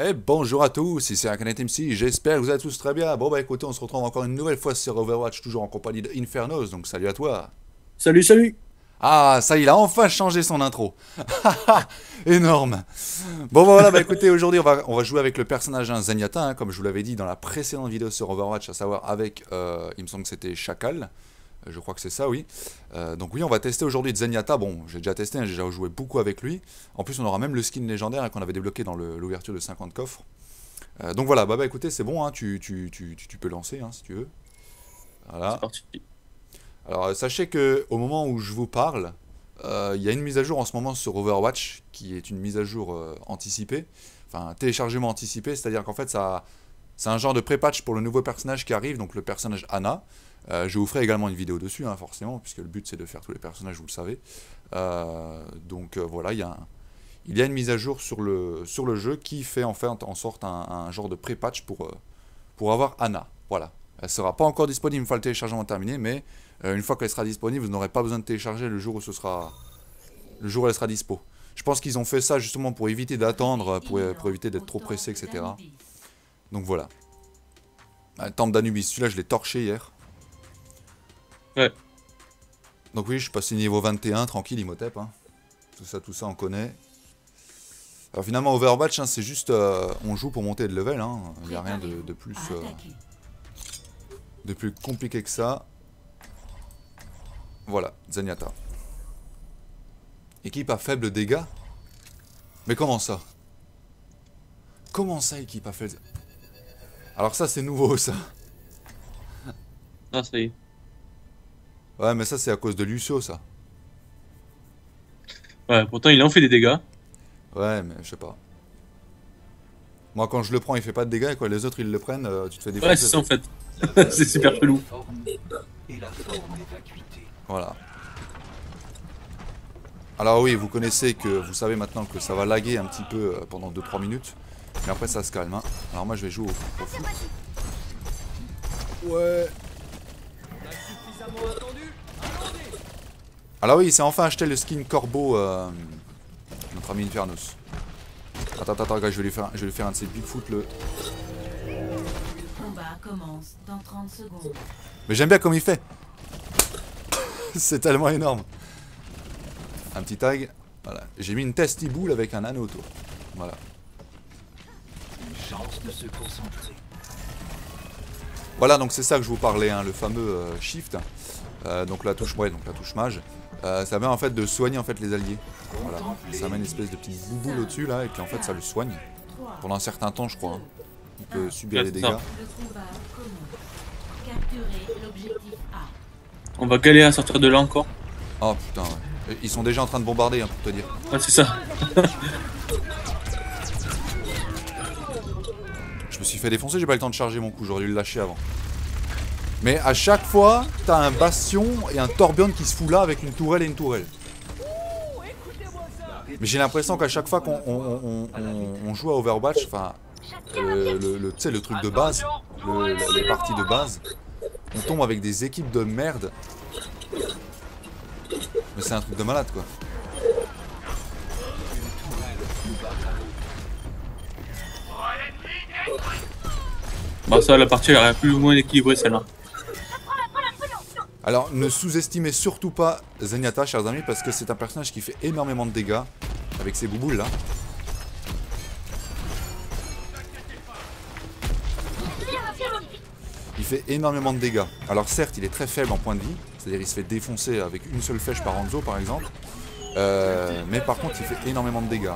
Et bonjour à tous, ici Akanet MC, j'espère que vous allez tous très bien. Bon bah écoutez, on se retrouve encore une nouvelle fois sur Overwatch, toujours en compagnie de Infernos, donc salut à toi. Salut, salut! Ah, ça il a enfin changé son intro. Énorme. Bon bah voilà, bah écoutez, aujourd'hui on va jouer avec le personnage Zenyatta, hein, comme je vous l'avais dit dans la précédente vidéo sur Overwatch, à savoir avec, il me semble que c'était Chacal. Je crois que c'est ça, oui. Donc oui, on va tester aujourd'hui Zenyatta. Bon, j'ai déjà testé, hein, j'ai déjà joué beaucoup avec lui. En plus, on aura même le skin légendaire hein, qu'on avait débloqué dans l'ouverture de 50 coffres. Donc voilà, bah écoutez, c'est bon, hein, tu peux lancer hein, si tu veux. C'est Voilà. parti. Alors sachez que au moment où je vous parle, il y a une mise à jour en ce moment sur Overwatch, qui est une mise à jour anticipée. Enfin, téléchargement anticipé, c'est-à-dire qu'en fait, c'est un genre de pré-patch pour le nouveau personnage qui arrive, donc le personnage Ana. Je vous ferai également une vidéo dessus, hein, forcément, puisque le but c'est de faire tous les personnages, vous le savez. Voilà, il y a une mise à jour sur le jeu qui fait en fait en sorte un genre de pré-patch pour avoir Ana. Voilà. Elle ne sera pas encore disponible une fois le téléchargement terminé, mais une fois qu'elle sera disponible, vous n'aurez pas besoin de télécharger le jour où le jour où elle sera dispo. Je pense qu'ils ont fait ça justement pour éviter d'attendre, pour éviter d'être trop pressé, etc. Donc voilà. Le temple d'Anubis, celui-là je l'ai torché hier. Ouais. Donc oui, je suis passé niveau 21, tranquille, Imhotep. Hein. Tout ça, on connaît. Alors finalement, Overwatch, hein, c'est juste... on joue pour monter de level. Hein. Il n'y a rien de plus compliqué que ça. Voilà, Zenyatta. Équipe à faible dégâts. Mais comment ça? Comment ça, équipe à faible... Alors ça, c'est nouveau, ça. Ah, ça y est. Ouais, mais ça, c'est à cause de Lucio, ça. Ouais, pourtant, il en fait des dégâts. Ouais, mais je sais pas. Moi, quand je le prends, il fait pas de dégâts, quoi. Les autres, ils le prennent, tu te fais défoncer. Ouais, c'est ça en fait. C'est super chelou. Voilà. Alors oui, vous savez maintenant que ça va laguer un petit peu pendant 2-3 minutes. Mais après, ça se calme. Hein. Alors moi, je vais jouer au foot. Ouais. Alors oui, il s'est enfin acheté le skin Corbeau, notre ami Infernos. Attends, gars, je vais lui faire un de ces Bigfoot, le... Combat commence dans 30 secondes. Mais j'aime bien comme il fait. C'est tellement énorme. Un petit tag. Voilà. J'ai mis une testiboule avec un anneau autour. Voilà. Une chance de se concentrer. Voilà, donc c'est ça que je vous parlais, hein, le fameux shift. Donc la touche, ouais, donc la touche mage. Ça permet en fait de soigner en fait les alliés. Voilà. Ça met une espèce de petite bouboule au-dessus là, et puis en fait ça le soigne. Pendant un certain temps, je crois. Hein. Il peut subir Ouais, les c'est dégâts. ça. Le combat commence. Capturez l'objectif A. On va galérer à sortir de là encore. Oh putain, ouais. Ils sont déjà en train de bombarder, hein, pour te dire. Ouais, c'est ça. Je me suis fait défoncer, j'ai pas eu le temps de charger mon coup, j'aurais dû le lâcher avant. Mais à chaque fois, t'as un bastion et un tourbillon qui se fout là avec une tourelle et une tourelle. Mais j'ai l'impression qu'à chaque fois qu'on joue à Overwatch, enfin, tu sais, le truc de base, les parties de base, on tombe avec des équipes de merde. Mais c'est un truc de malade, quoi. Bah ça, la partie elle a plus ou moins équilibrée celle-là. Alors, ne sous-estimez surtout pas Zenyatta, chers amis, parce que c'est un personnage qui fait énormément de dégâts avec ses bouboules là. Il fait énormément de dégâts. Alors certes, il est très faible en point de vie, c'est-à-dire il se fait défoncer avec une seule flèche par Hanzo par exemple. Mais par contre, il fait énormément de dégâts.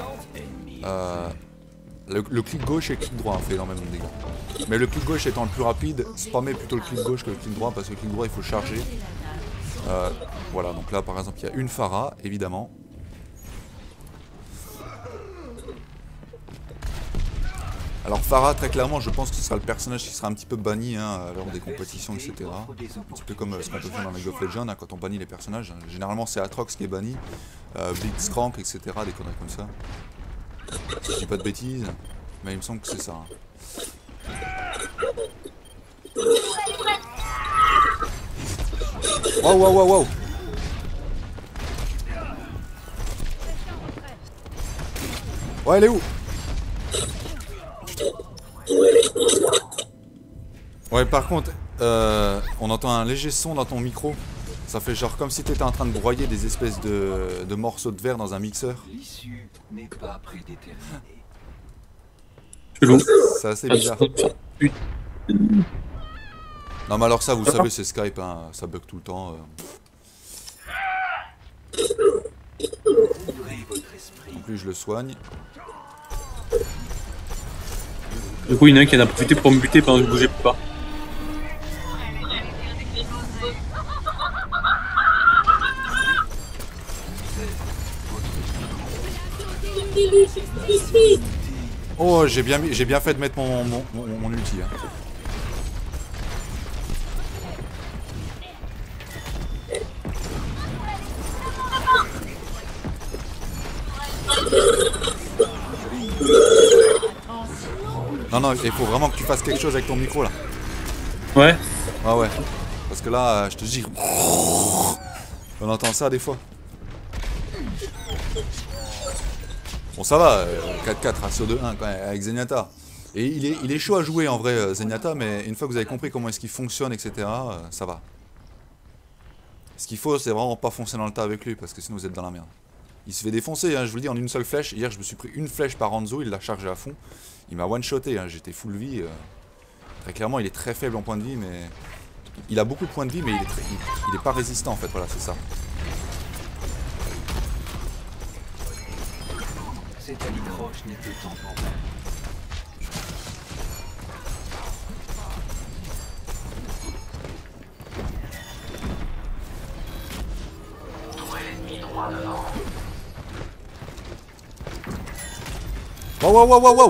Le clic gauche et le clic droit fait énormément de dégâts. Mais le clic gauche étant le plus rapide, spammez plutôt le clic gauche que le clic droit parce que le clic droit il faut charger. Voilà, donc là par exemple il y a une Pharah, évidemment. Alors Pharah, très clairement, je pense que ce sera le personnage qui sera un petit peu banni hein, lors des compétitions, etc. Un petit peu comme ce qu'on peut faire dans League of Legends, hein, quand on bannit les personnages. Généralement c'est Atrox qui est banni, Blitzcrank, etc. Des conneries comme ça. Si je dis pas de bêtises, mais il me semble que c'est ça. Hein. Waouh, waouh, waouh, waouh! Ouais, elle est où? Ouais, par contre, on entend un léger son dans ton micro. Ça fait genre comme si tu étais en train de broyer des espèces de morceaux de verre dans un mixeur. L'issue n'est pas prédéterminée. Chelou. C'est assez bizarre. Putain. Non mais alors ça, vous savez, c'est Skype, hein, ça bug tout le temps. Ouvrez votre esprit. En plus, je le soigne. Du coup, il y en a un qui en a profité pour me buter pendant que je bougeais pas. Oh, j'ai bien fait de mettre mon ulti. Hein. Non, non, il faut vraiment que tu fasses quelque chose avec ton micro là. Ouais. Ah ouais. Parce que là, je te dis. On entend ça des fois. Bon, ça va, 4-4, ratio de 1 quand même, avec Zenyatta. Et il est chaud à jouer en vrai, Zenyatta, mais une fois que vous avez compris comment est-ce qu'il fonctionne, etc., ça va. Ce qu'il faut, c'est vraiment pas foncer dans le tas avec lui, parce que sinon vous êtes dans la merde. Il se fait défoncer, hein, je vous le dis, en une seule flèche. Hier, je me suis pris une flèche par Hanzo, il l'a chargé à fond. Il m'a one-shoté, hein, j'étais full vie. Très clairement, il est très faible en point de vie, mais... Il a beaucoup de points de vie, mais il est pas résistant, en fait, voilà, c'est ça. Cet alicroche n'est que temporaire. Wow, wow, wow, wow, wow.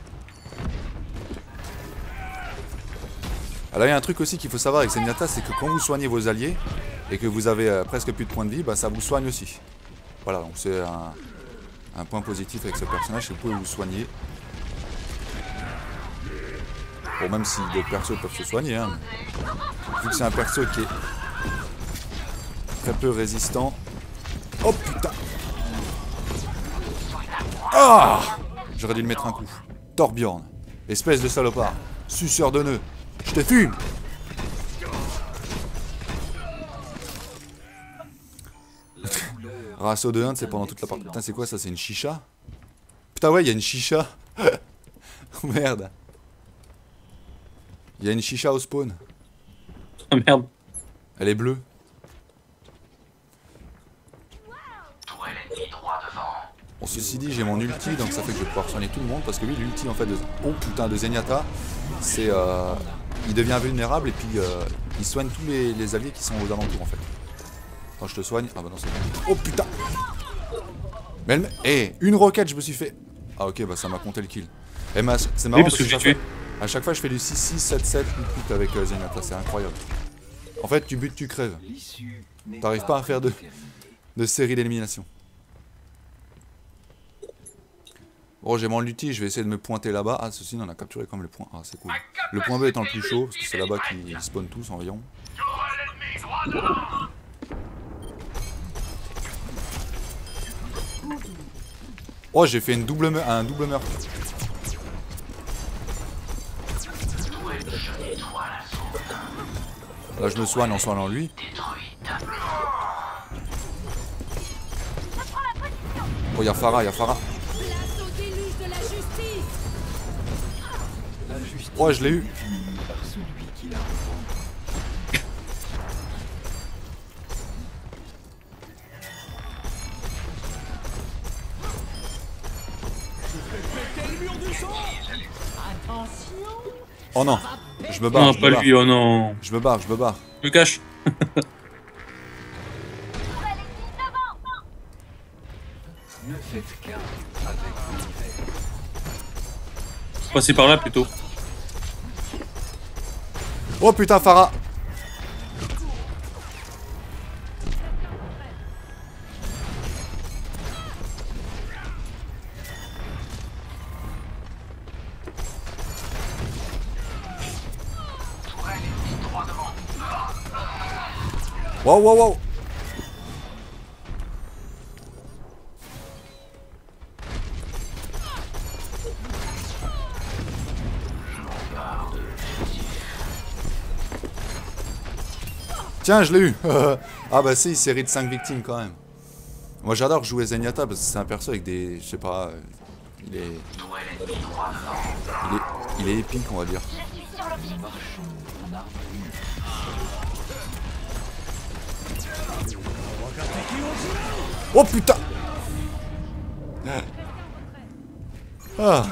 Alors il y a un truc aussi qu'il faut savoir avec Zenyatta, c'est que quand vous soignez vos alliés, et que vous avez presque plus de points de vie, bah, ça vous soigne aussi. Voilà, donc c'est un point positif avec ce personnage, c'est que vous pouvez vous soigner. Bon, même si d'autres persos peuvent se soigner, hein. Vu que c'est un perso qui est très peu résistant. Oh putain! Ah! J'aurais dû le mettre un coup. Torbjorn, espèce de salopard, suceur de nœuds, je te fume! Ratio de 1, c'est pendant toute la partie. Putain, c'est quoi ça? C'est une chicha? Putain, ouais, il y a une chicha. Merde. Il y a une chicha au spawn. Ah merde. Elle est bleue. Bon, ceci dit, j'ai mon ulti, donc ça fait que je vais pouvoir soigner tout le monde. Parce que oui, l'ulti en fait de... Oh putain, de Zenyatta, c'est... il devient invulnérable et puis il soigne tous les alliés qui sont aux alentours en fait. Quand je te soigne... Ah bah non, c'est bon. Oh putain. Mais elle... Eh, une roquette, je me suis fait... Ah ok, bah ça m'a compté le kill. Et c'est marrant Oui, parce que j'ai tué. à chaque fois je fais du 6-6, 7-7, 8-8 avec Zenyatta, c'est incroyable. En fait, tu butes, tu crèves. T'arrives pas à faire de série d'élimination. Bon, j'ai mon ulti, je vais essayer de me pointer là-bas. Ah, ceci, on a capturé comme le point. Ah, c'est cool. Le point B étant le plus chaud, parce que c'est là-bas qu'ils spawnent tous environ. Oh, j'ai fait un double meurtre. Là, je me soigne en soignant lui. Oh, y'a Pharah, Oh, je l'ai eu. Oh non, je me barre. Non, pas lui, oh non. Je me barre. Je me cache. Ne faites qu'un avec l'univers. Passer par là plutôt. Oh putain, Pharah. Wow. Tiens, je l'ai eu. Ah bah si, série de 5 victimes quand même. Moi j'adore jouer Zenyatta parce que c'est un perso avec des... Je sais pas... il est... Il est épique on va dire. Oh putain. Ah.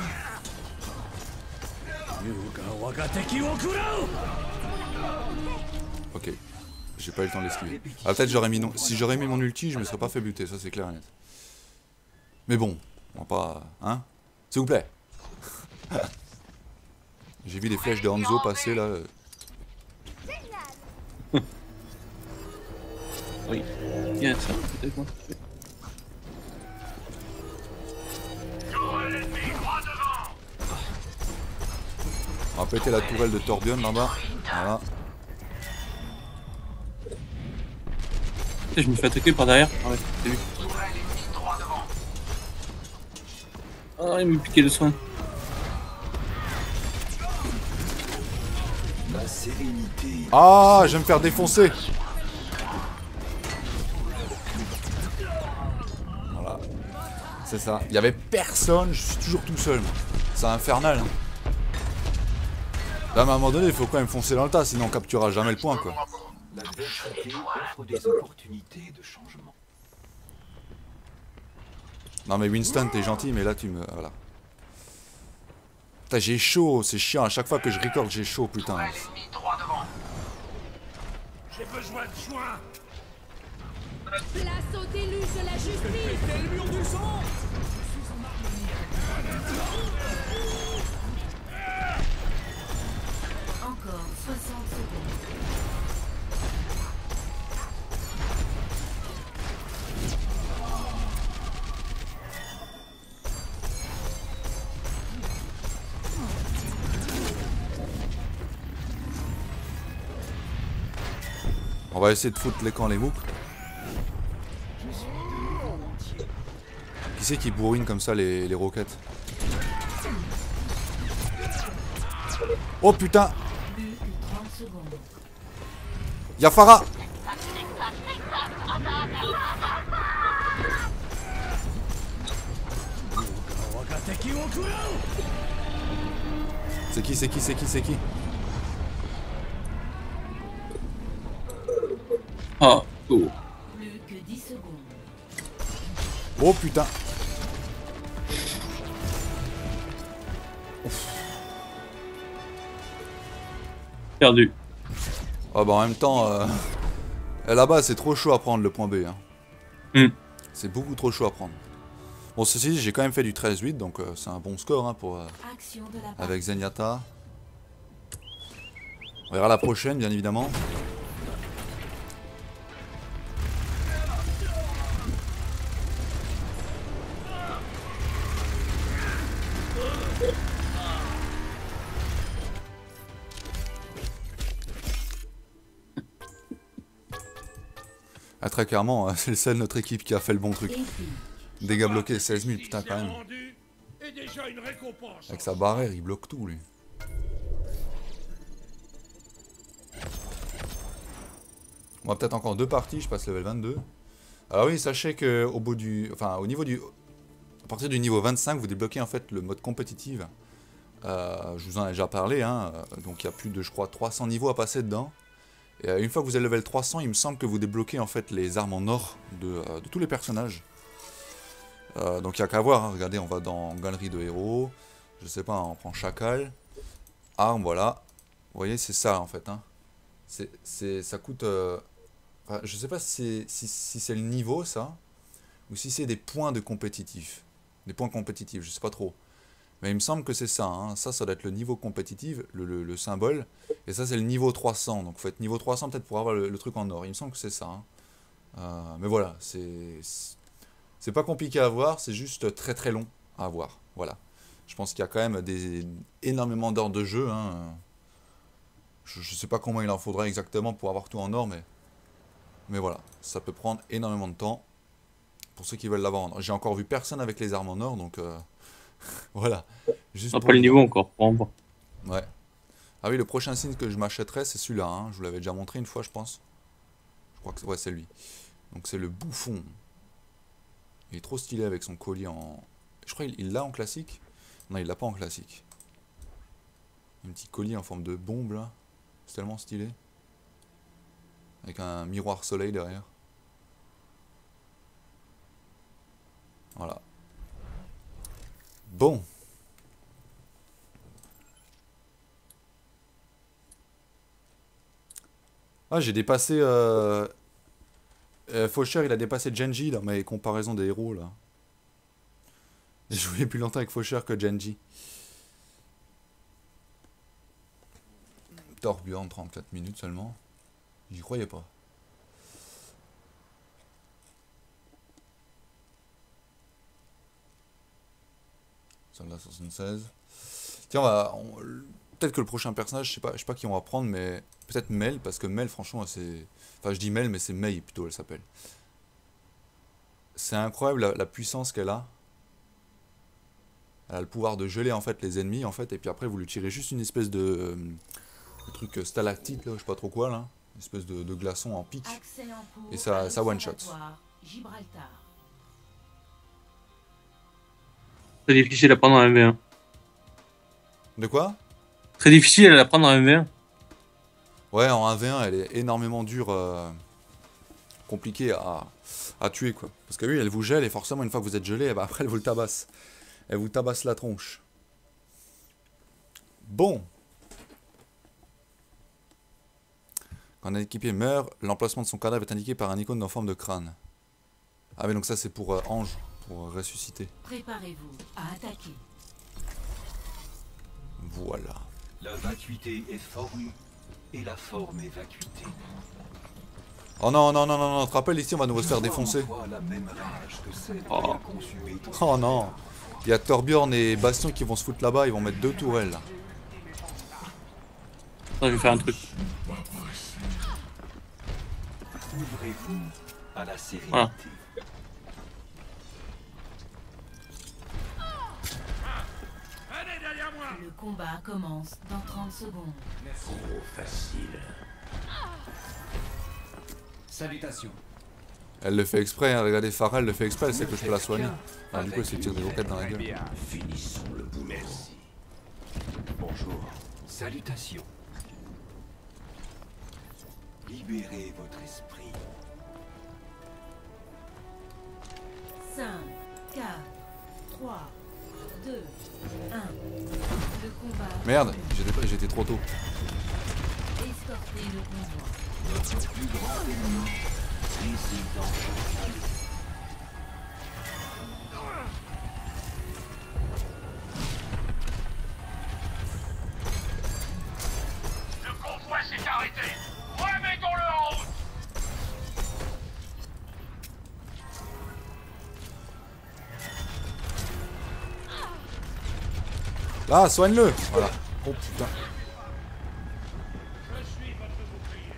Ok. J'ai pas eu le temps de l'esquiver. Ah peut-être j'aurais mis non. Si j'aurais mis mon ulti, je me serais pas fait buter, ça c'est clair et net. Mais bon, on va pas... Hein? S'il vous plaît. J'ai vu des flèches de Hanzo passer là. Oui. Bien ça, peut-être moi. On va péter la tourelle de Torbjörn là-bas. Voilà. Je me fais attaquer par derrière. Ah ouais, c'est lui. Ah, il m'a piqué le soin. Ah, je vais me faire défoncer. Voilà. C'est ça. Il y avait personne, je suis toujours tout seul. C'est infernal. Hein. Là, à un moment donné, il faut quand même foncer dans le tas, sinon on capturera jamais le point, quoi. L'adversité offre des opportunités de changement. Non mais Winston, t'es gentil, mais là tu me... Voilà. Putain, j'ai chaud, c'est chiant, à chaque fois que je record, j'ai chaud, putain. J'ai besoin de soins. Place au déluge de la justice. Le mur du sang. Encore 60 secondes. On va essayer de foutre les camps, les mouks. Qui c'est qui bourrine comme ça les roquettes? Oh putain! Plus que 30 secondes. Y'a Farah! C'est qui, c'est qui, c'est qui, c'est qui? Ah, oh. Plus que 10 secondes. Oh putain! Perdu. Ah bah en même temps, là-bas c'est trop chaud à prendre le point B. Hein. Hmm. C'est beaucoup trop chaud à prendre. Bon ceci dit, j'ai quand même fait du 13-8, donc c'est un bon score hein, pour, Action de la avec Zenyatta. On verra la prochaine bien évidemment. Ah, très clairement, c'est le seul de notre équipe qui a fait le bon truc. épique. Dégâts bloqués, 16 000, putain quand même. Et déjà une récompense. Avec sa barrière, il bloque tout lui. On va peut-être encore 2 parties, je passe level 22. Alors oui, sachez que au bout du... Enfin, au niveau du... À partir du niveau 25, vous débloquez en fait le mode compétitif. Je vous en ai déjà parlé, hein. Donc il y a plus de, je crois, 300 niveaux à passer dedans. Et une fois que vous avez level 300, il me semble que vous débloquez en fait les armes en or de tous les personnages. Donc il n'y a qu'à voir, hein. Regardez, on va dans galerie de héros. Je sais pas, on prend chacal. Arme, voilà. Vous voyez, c'est ça en fait. Hein. Ça coûte... Enfin, je sais pas si c'est le niveau ça, ou si c'est des points de compétitif. Des points compétitifs, je sais pas trop. Mais il me semble que c'est ça, hein. Ça doit être le niveau compétitif, le symbole. Et ça c'est le niveau 300, donc faut être niveau 300 peut-être pour avoir le truc en or. Il me semble que c'est ça. Hein. Mais voilà, c'est pas compliqué à voir, c'est juste très très long à avoir. Voilà. Je pense qu'il y a quand même énormément d'heures de jeu. Hein. Je sais pas combien il en faudra exactement pour avoir tout en or, mais voilà. Ça peut prendre énormément de temps pour ceux qui veulent l'avoir en or. J'ai encore vu personne avec les armes en or, donc... Voilà. Juste Après le niveau encore, pour en voir. Ouais. Ah oui, le prochain signe que je m'achèterai, c'est celui-là. Hein. Je vous l'avais déjà montré une fois, je pense. crois que ouais, c'est lui. Donc c'est le bouffon. Il est trop stylé avec son collier en... Je crois qu'il l'a en classique. Non, il l'a pas en classique. Un petit collier en forme de bombe là. C'est tellement stylé. Avec un miroir soleil derrière. Voilà. Bon. Ah, j'ai dépassé... Faucheur, il a dépassé Genji dans mes comparaisons des héros là. J'ai joué plus longtemps avec Faucheur que Genji. Torbjorn, 34 minutes seulement. J'y croyais pas. Soldat 76. Tiens, peut-être que le prochain personnage, je sais pas qui on va prendre, mais peut-être Mel, parce que Mel, franchement, c'est... Enfin, je dis Mel, mais c'est Mei plutôt, elle s'appelle. C'est incroyable la puissance qu'elle a. Elle a le pouvoir de geler en fait les ennemis en fait, et puis après vous lui tirez juste une espèce de truc stalactite là, je sais pas trop quoi là, une espèce de glaçon en pic, et ça one shot. Très difficile à prendre en 1v1. De quoi? Très difficile à prendre en 1v1. Ouais, en 1v1 elle est énormément dure, compliquée à tuer quoi. Parce que oui, elle vous gèle et forcément une fois que vous êtes gelé, bah, après elle vous le tabasse. Elle vous tabasse la tronche. Bon. Quand un équipier meurt, l'emplacement de son cadavre est indiqué par un icône en forme de crâne. Ah mais donc ça c'est pour Ange, pour ressusciter. Préparez-vous à attaquer. Voilà. La vacuité est forme et la forme est vacuité. Oh non, non, non, non, non, tu te rappelles ici on va nous se faire défoncer. La même rage que celle qui Oh. a consumé ton Oh non. Il y a Torbjorn et Bastion qui vont se foutre là-bas, ils vont mettre 2 tourelles là. Attends, je vais faire un truc. Ouvrez-vous à la sérénité. Voilà. Allez derrière moi. Le combat commence dans 30 secondes. Trop facile. Salutations. Elle le fait exprès, hein. Regardez, Farah elle le fait exprès, elle sait que je peux la soigner. Alors du coup elle se tire des roquettes dans la gueule. Bien, finissons le boulot. Merci. Bonjour. Salutations. Libérez votre esprit. 5, 4, 3, 2, 1. Le combat. Merde, j'étais trop tôt. Escortez le convoi. Notre plus grand ennemi réside dans votre vie. Le convoi s'est arrêté. Remettons-le en route. Là, soigne-le. Voilà. Oh putain. Je suis votre bouclier.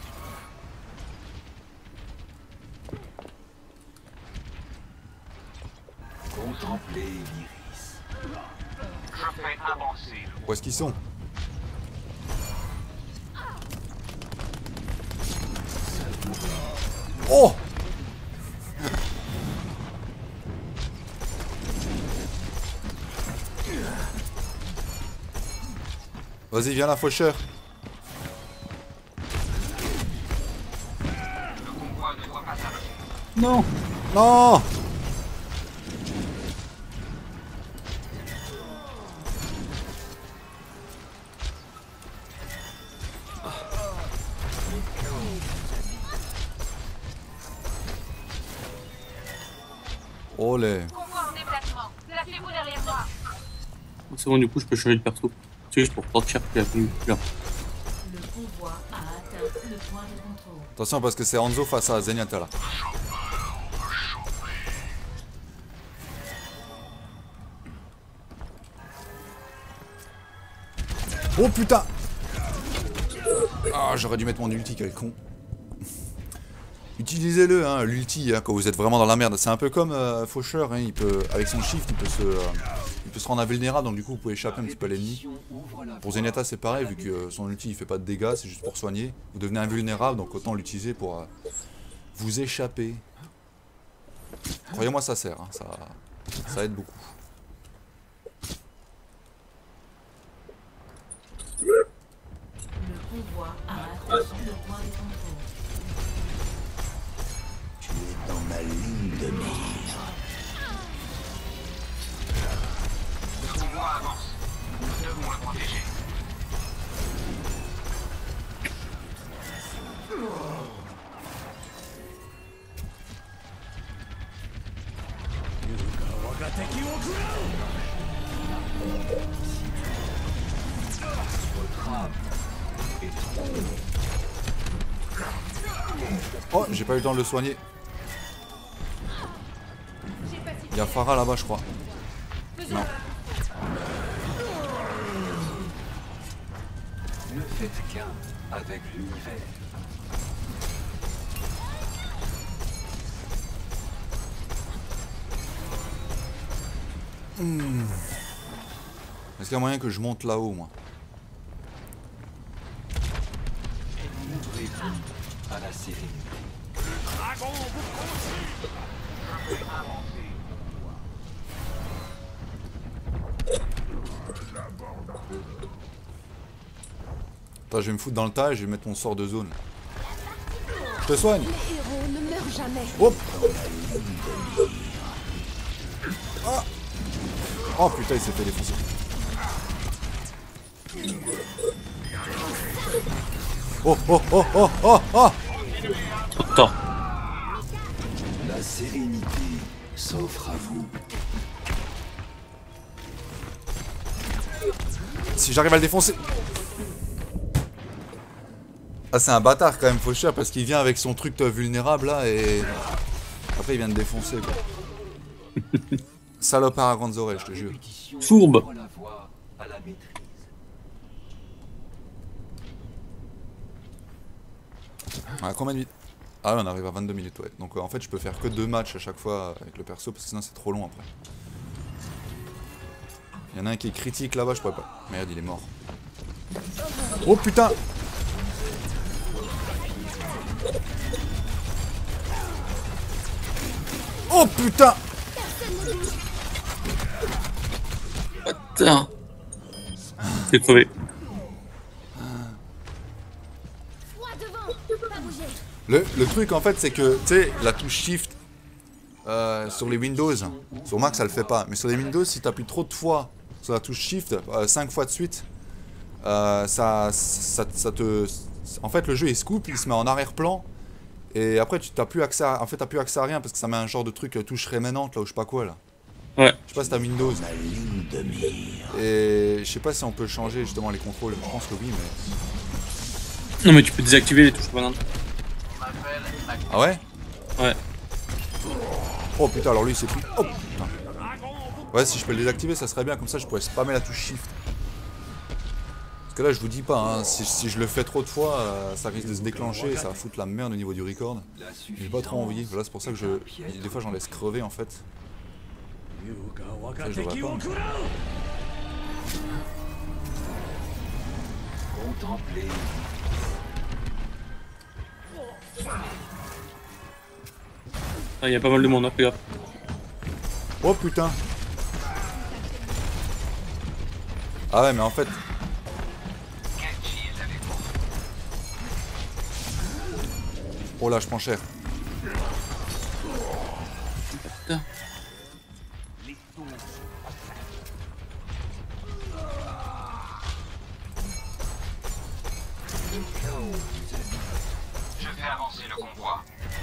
Contemplez l'iris. Je fais avancer. Où est-ce qu'ils sont? Oh! Vas-y, viens là, Faucheur. Non. Non! Olé. Convoi en déplacement. Placez-vous derrière moi. C'est bon, du coup, je peux changer de perso. C'est juste pour sortir puis la plus là. Le convoi a atteint le point de contrôle. Attention parce que c'est Hanzo face à Zenyatta là. Oh putain! Ah, j'aurais dû mettre mon ulti, quel con. Utilisez-le, hein, l'ulti, hein, quand vous êtes vraiment dans la merde. C'est un peu comme Faucheur, hein, il peut, avec son shift, il peut se rendre invulnérable, donc du coup vous pouvez échapper un petit peu à l'ennemi. Pour Zenyatta c'est pareil, vu que son ulti il fait pas de dégâts, c'est juste pour soigner. Vous devenez invulnérable, donc autant l'utiliser pour vous échapper. Croyez-moi ça sert, hein, ça aide beaucoup. Le convoi a atteint le point de contrôle. Tu es dans ma ligne de mire. Le convoi avance. Nous devons le protéger. Oh, j'ai pas eu le temps de le soigner. Il y a Pharah là-bas, je crois. Non. Ne faites qu'un avec l'univers. Est-ce qu'il y a moyen que je monte là-haut, moi? Ouvrez-vous à la sérénité. Attends, je vais me foutre dans le tas et je vais mettre mon sort de zone. Je te soigne. Les héros ne meurent jamais. Hop. Ah. Oh putain, il s'est fait défoncer. Oh oh oh oh oh oh. Attends. La sérénité s'offre à vous. Si j'arrive à le défoncer. Ah, c'est un bâtard quand même, Faucheur, parce qu'il vient avec son truc vulnérable là et. Après il vient de défoncer quoi. Salopard à grandes oreilles, je te jure. Fourbe. La voie à la maîtrise. Ah, combien de minutes? Ah, on arrive à 22 minutes, ouais. Donc en fait, je peux faire que 2 matchs à chaque fois avec le perso, parce que sinon c'est trop long après. Il y en a un qui est critique là-bas, je pourrais pas. Merde, il est mort. Oh putain! Oh putain! Putain. C'est crevé. Froid devant, pas bouger. Le truc en fait, c'est que, tu sais, la touche Shift sur les Windows, sur Mac ça le fait pas, mais sur les Windows, si tu appuies trop de fois sur la touche Shift, 5 fois de suite, ça te. En fait, le jeu il se coupe, il se met en arrière-plan. Et après, tu n'as plus accès à... En fait, t'as plus accès à rien parce que ça met un genre de truc touche rémanente là ou je sais pas quoi là. Ouais. Je sais pas si t'as Windows. Ma ligne de mire. Et je sais pas si on peut changer justement les contrôles. Je pense que oui, mais. Non mais tu peux désactiver les touches bananes. Ah ouais? Ouais. Oh putain, alors lui il s'est pris. Oh putain. Ouais, si je peux le désactiver, ça serait bien. Comme ça, je pourrais spammer la touche Shift. Parce que là, je vous dis pas, hein, si je le fais trop de fois, ça risque de se déclencher et ça va foutre la merde au niveau du record. J'ai pas trop envie. Voilà, c'est pour ça que des fois, j'en laisse crever en fait. Ça, je devrais pas. Contemplez. Ah, il y a pas mal de monde, hein, fais gaffe. Oh putain. Ah ouais, mais en fait. Oh là, je prends cher. Putain. Je fais avancer le convoi.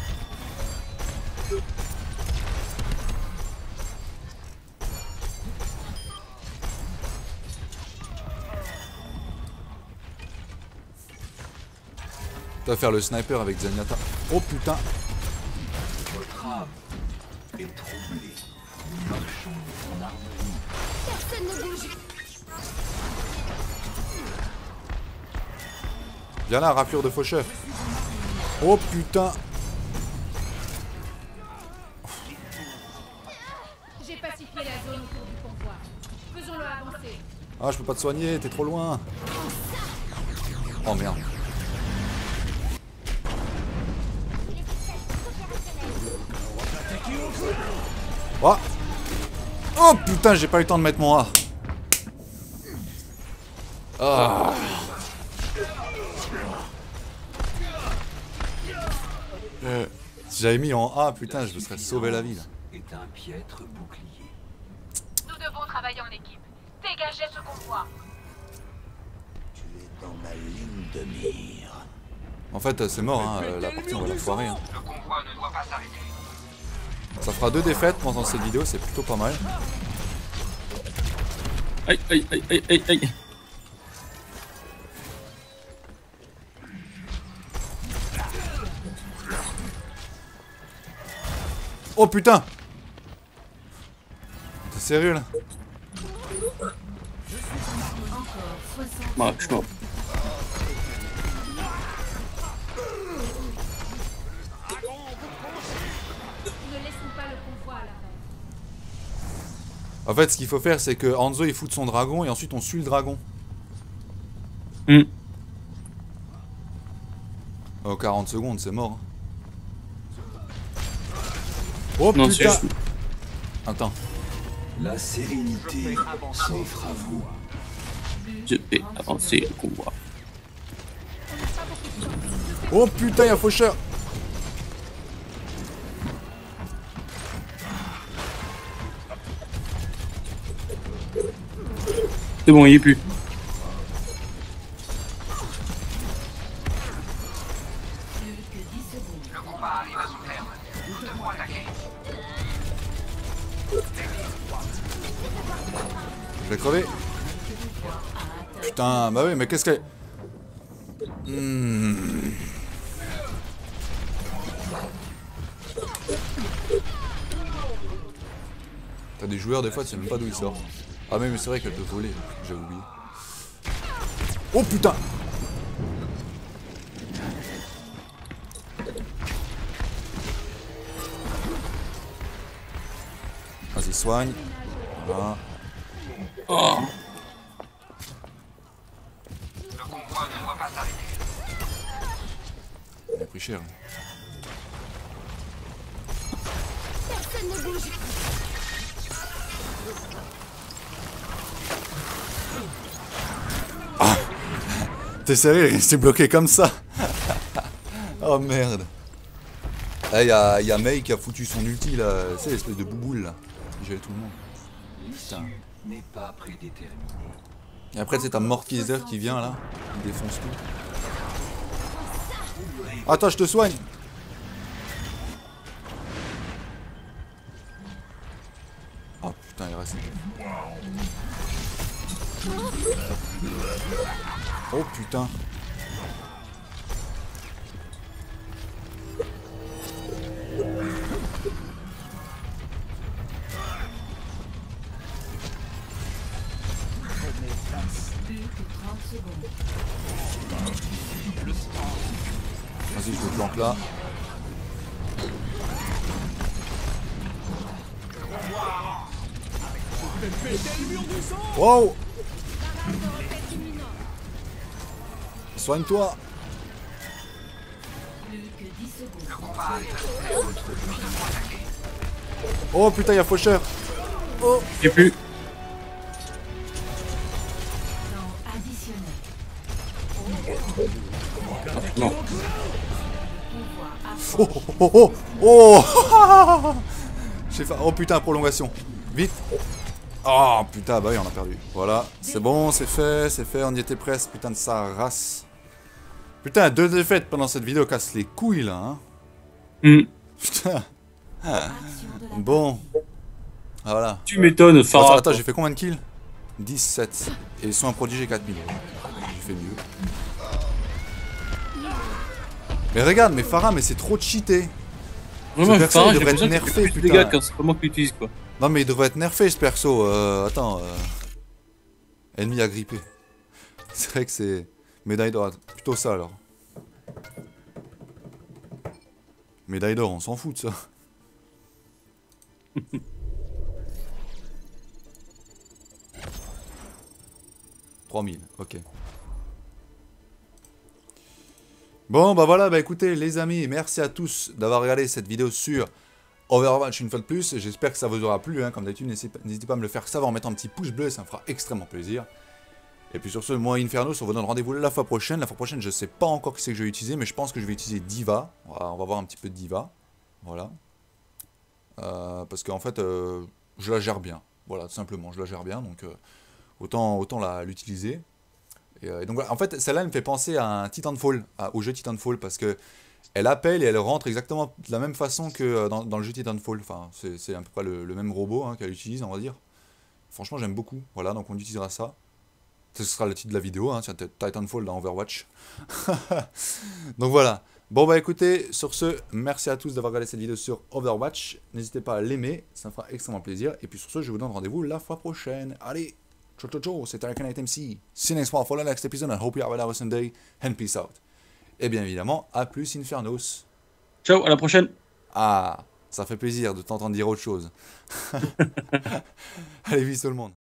Tu vas faire le sniper avec Zenyatta. Oh putain. Votre âme est troublée. Nous marchons en harmonie. Personne ne bouge. Viens là, raflure de faucheur. Oh putain. J'ai pacifié la zone autour du convoi. Ah, je peux pas te soigner, t'es trop loin. Oh merde. Oh, oh putain, j'ai pas eu le temps de mettre mon A. Ah. Si j'avais mis en A, putain, je me serais sauvé la vie là. Est un piètre bouclier. Nous devons travailler en équipe. Dégagez ce convoi. Tu es dans ma ligne de mire. En fait, c'est mort, hein, la partie on va la foirer. Hein. Le convoi ne doit pas s'arrêter. Ça fera 2 défaites pendant cette vidéo, c'est plutôt pas mal. Aïe, aïe, aïe, aïe, aïe, aïe. Oh putain! T'es sérieux là? Ouais, je suis mort. Ne laissons pas le convoi à l'arrêt. En fait, ce qu'il faut faire, c'est que Hanzo il fout son dragon et ensuite on suit le dragon. Hmm. Oh, 40 secondes, c'est mort. hein. Oh Non, putain! c'est- Attends. La sérénité s'offre à vous. Je vais avancer le convoi. Oh putain, y'a Faucheur! C'est bon, il y est plus. Le combat arrive à son terme. Nous devons attaquer. Je l'ai crevé. Putain, bah oui, mais qu'est-ce que... T'as des joueurs, des fois, tu sais même pas d'où ils sortent. Ah mais c'est vrai qu'elle peut voler, j'avais oublié. Oh putain! Vas-y, soigne. Voilà. Oh. Le convoi ne doit pas s'arrêter. On a pris cher. Personne ne bouge. T'es sérieux, il est resté bloqué comme ça? Oh merde. Ah, y'a Mei qui a foutu son ulti là, tu sais, l'espèce de bouboule là, qui gèle tout le monde. Putain. N'est pas prédéterminé. Et après, c'est ta Mortizer qui vient là, il défonce tout. Attends, je te soigne. Oh putain, il reste. Oh putain. Vas-y, je me planque là. Wow! Soigne-toi! Oh putain, y'a Faucheur! Oh! Il y a plus. Non. Oh oh oh oh oh. J'ai fait... Oh putain, prolongation. Vite. Oh putain, bah oui, on a perdu. Voilà, c'est bon, c'est fait, on y était presque, putain de sa race. Putain, 2 défaites pendant cette vidéo, casse les couilles là, hein. Hmm. Putain. Bon. Ah, voilà. Tu m'étonnes, Farah. Attends, j'ai fait combien de kills? 17. Et soin prodigé 4000. J'ai fait mieux. Mais regarde, mais Farah, mais c'est trop cheaté. Vraiment, perso, Farah, il j'ai devrait l'impression être qu'il fait nerfé, plus de putain. dégâts quand c'est pas moi qui l'utilise, quoi. Non mais il devrait être nerfé ce perso, attends. Ennemi agrippé. C'est vrai que c'est... Médaille d'or, plutôt ça alors. Médaille d'or, on s'en fout de ça. 3000, ok. Bon, bah voilà, bah écoutez, les amis, merci à tous d'avoir regardé cette vidéo sur Overwatch une fois de plus. J'espère que ça vous aura plu, hein. Comme d'habitude, n'hésitez pas à me le faire savoir en mettant un petit pouce bleu, ça me fera extrêmement plaisir. Et puis sur ce, moi, Infernos, on vous donne rendez-vous la fois prochaine. La fois prochaine, je sais pas encore qui c'est que je vais utiliser, mais je pense que je vais utiliser D.Va. On va voir un petit peu de D.Va. Voilà. Parce qu'en fait, je la gère bien. Voilà, tout simplement, je la gère bien, donc autant l'utiliser. Et donc voilà, en fait, celle-là, elle me fait penser à un Titanfall, au jeu Titanfall, parce que elle appelle et elle rentre exactement de la même façon que dans le jeu Titanfall. Enfin, c'est à peu près le même robot, hein, qu'elle utilise, on va dire. Franchement, j'aime beaucoup. Voilà, donc on utilisera ça. Ce sera le titre de la vidéo, hein, Titanfall dans Overwatch. Donc voilà. Bon bah écoutez, sur ce, merci à tous d'avoir regardé cette vidéo sur Overwatch. N'hésitez pas à l'aimer, ça me fera extrêmement plaisir. Et puis sur ce, je vous donne rendez-vous la fois prochaine. Allez, ciao ciao ciao, c'était Arcanite MC. See you next one for the next episode and hope you have an awesome day and peace out. Et bien évidemment, à plus Infernos. Ciao, à la prochaine. Ah, ça fait plaisir de t'entendre dire autre chose. Allez, vite tout le monde.